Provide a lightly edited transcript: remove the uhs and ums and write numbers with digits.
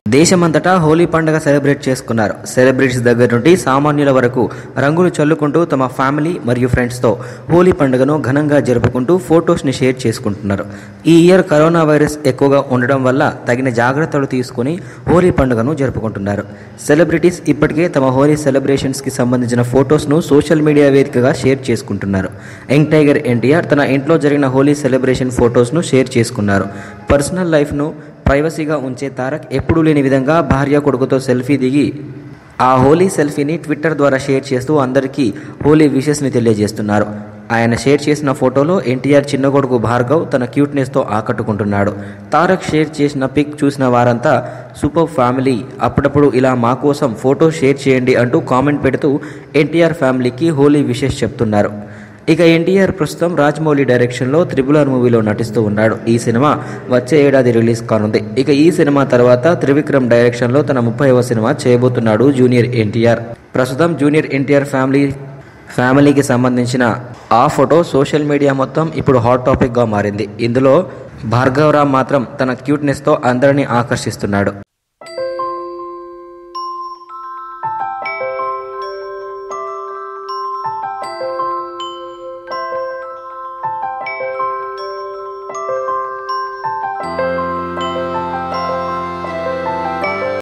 దేశమంతటా హోలీ పండుగ సెలబ్రేట్ చేసుకున్నారు. సెలబ్రిటీస్ దగ్గర నుండి సామాన్యుల వరకు రంగులు చల్లుకుంటూ తమ ఫ్యామిలీ మరియు ఫ్రెండ్స్తో హోలీ పండుగను ఘనంగా జరుపుకుంటూ ఫొటోస్ని షేర్ చేసుకుంటున్నారు. ఈ ఇయర్ కరోనా వైరస్ ఎక్కువగా ఉండడం వల్ల తగిన జాగ్రత్తలు తీసుకుని హోలీ పండుగను జరుపుకుంటున్నారు. సెలబ్రిటీస్ ఇప్పటికే తమ హోలీ సెలబ్రేషన్స్కి సంబంధించిన ఫొటోస్ను సోషల్ మీడియా వేదికగా షేర్ చేసుకుంటున్నారు. యంగ్ టైగర్ ఎన్టీఆర్ తన ఇంట్లో జరిగిన హోలీ సెలబ్రేషన్ ఫొటోస్ను షేర్ చేసుకున్నారు. పర్సనల్ లైఫ్ను ప్రైవసీగా ఉంచే తారక్ ఎప్పుడూ లేని విధంగా భార్య కొడుకుతో సెల్ఫీ దిగి ఆ హోలీ సెల్ఫీని ట్విట్టర్ ద్వారా షేర్ చేస్తూ అందరికీ హోలీ విషెస్ని తెలియజేస్తున్నారు. ఆయన షేర్ చేసిన ఫోటోలో ఎన్టీఆర్ చిన్న కొడుకు భార్గవ్ తన క్యూట్నెస్తో ఆకట్టుకుంటున్నాడు. తారక్ షేర్ చేసిన పిక్ చూసిన వారంతా సూపర్ ఫ్యామిలీ, అప్పుడప్పుడు ఇలా మా కోసం ఫోటో షేర్ చేయండి అంటూ కామెంట్ పెడుతూ ఎన్టీఆర్ ఫ్యామిలీకి హోలీ విషెస్ చెప్తున్నారు. ఇక ఎన్టీఆర్ ప్రస్తుతం రాజమౌళి డైరెక్షన్లో RRR మూవీలో నటిస్తూ ఉన్నాడు. ఈ సినిమా వచ్చే ఏడాది రిలీజ్ కానుంది. ఇక ఈ సినిమా తర్వాత త్రివిక్రమ్ డైరెక్షన్లో తన 30వ సినిమా చేయబోతున్నాడు జూనియర్ ఎన్టీఆర్. ప్రస్తుతం జూనియర్ ఎన్టీఆర్ ఫ్యామిలీకి సంబంధించిన ఆ ఫోటో సోషల్ మీడియా మొత్తం ఇప్పుడు హాట్ టాపిక్గా మారింది. ఇందులో భార్గవరామ్ మాత్రం తన క్యూట్నెస్తో అందరినీ ఆకర్షిస్తున్నాడు.